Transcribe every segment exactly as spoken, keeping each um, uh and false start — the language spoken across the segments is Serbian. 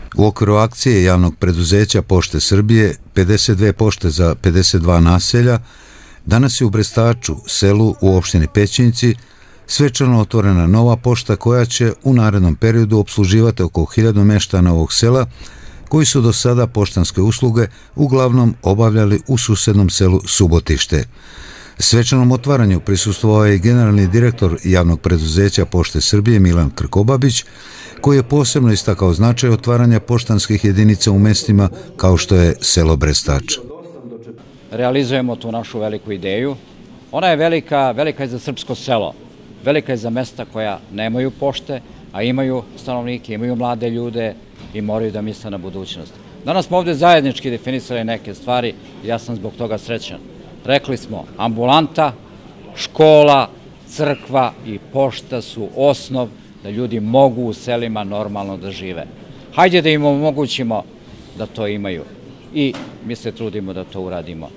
U okviru akcije javnog preduzeća Pošte Srbije, pedeset dve pošte za pedeset dva naselja, danas je u Brestaču, selu u opštini Pećinci, svečano otvorena nova pošta koja će u narednom periodu opsluživati oko hiljadu meštana ovog sela, koji su do sada poštanske usluge uglavnom obavljali u susednom selu Subotište. Svečanom otvaranju prisustvovao je i generalni direktor javnog preduzeća Pošte Srbije Milan Krkobabić, koji je posebno istakao značaj otvaranja poštanskih jedinica u mestima kao što je selo Brestač. Realizujemo tu našu veliku ideju. Ona je velika, velika je za srpsko selo, velika je za mesta koja nemaju pošte, a imaju stanovnike, imaju mlade ljude i moraju da misle na budućnost. Danas smo ovde zajednički definisali neke stvari i ja sam zbog toga srećan. Rekli smo, ambulanta, škola, crkva i pošta su osnov da ljudi mogu u selima normalno da žive. Hajde da im omogućimo da to imaju i mi se trudimo da to uradimo.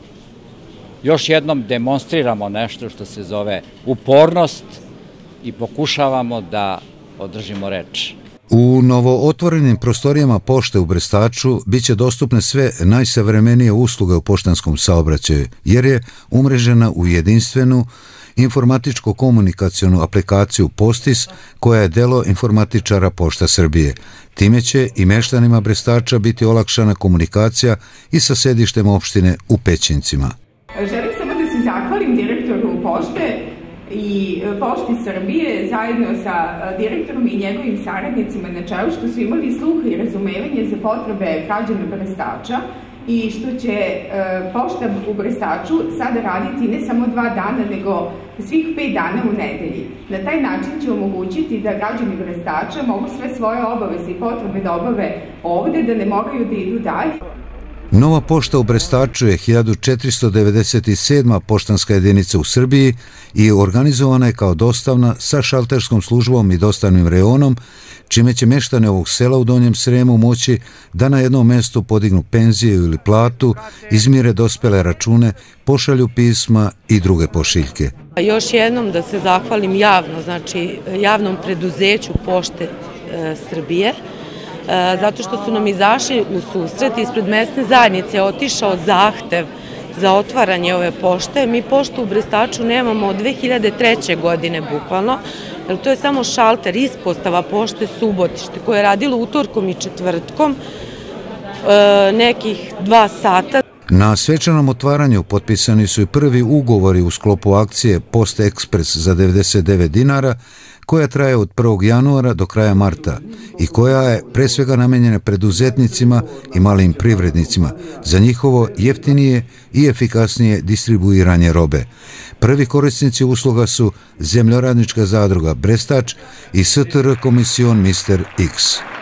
Još jednom demonstriramo nešto što se zove upornost i pokušavamo da održimo reč. U novootvorenim prostorijama pošte u Brestaču biće dostupne sve najsavremenije usluge u poštanskom saobraćaju, jer je umrežena u jedinstvenu informatičko-komunikacionu aplikaciju Postis, koja je delo informatičara Pošta Srbije. Time će i meštanima Brestača biti olakšana komunikacija i sa sedištem opštine u Pećincima. Želim samo da se zahvalim direktoru Pošte i Pošti Srbije zajedno sa direktorom i njegovim saradnicima na čelu što su imali sluha i razumevanje za potrebe građana Brestača i što će pošta u Brestaču sada raditi ne samo dva dana, nego svih pet dana u nedelji. Na taj način će omogućiti da građani Brestača mogu sve svoje obaveze i potrebe da obave ovde, da ne moraju da idu dalje. Nova pošta u Brestaču je hiljadu četiristo devedeset sedma poštanska jedinica u Srbiji i organizovana je kao dostavna sa šalterskom službom i dostavnim reonom, čime će meštane ovog sela u Donjem Sremu moći da na jednom mestu podignu penziju ili platu, izmire dospele račune, pošalju pisma i druge pošiljke. Još jednom da se zahvalim javno, znači javnom preduzeću Pošte Srbije, zato što su nam izašli u susret. Ispred mesne zajednice je otišao zahtev za otvaranje ove pošte. Mi poštu u Brestaču nemamo od dve hiljade treće. godine bukvalno, jer to je samo šalter, ispostava Pošte Subotište, koje je radilo utorkom i četvrtkom nekih dva sata. Na svečanom otvaranju potpisani su i prvi ugovori u sklopu akcije Post Ekspres za devedeset devet dinara, koja traje od prvog januara do kraja marta i koja je pre svega namenjena preduzetnicima i malim privrednicima za njihovo jeftinije i efikasnije distribuiranje robe. Prvi korisnici usluga su Zemljoradnička zadruga Brestač i S T R Komision mister X.